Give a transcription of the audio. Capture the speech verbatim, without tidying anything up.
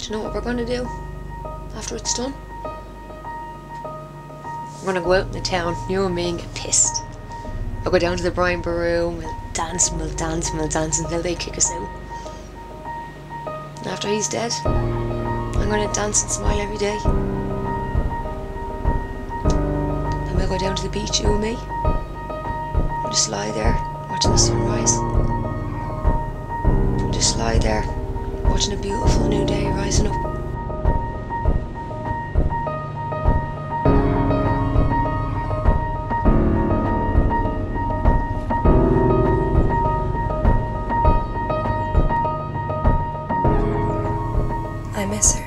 Do you know what we're going to do after it's done? We're going to go out in the town, you and me, and get pissed. I'll go down to the Brian Baroom, we'll dance and we'll dance and we'll dance until they kick us out. And after he's dead, I'm going to dance and smile every day. Then we'll go down to the beach, you and me. We'll just lie there, watching the sunrise. We'll just lie there, watching a beautiful new day rising up. I miss her.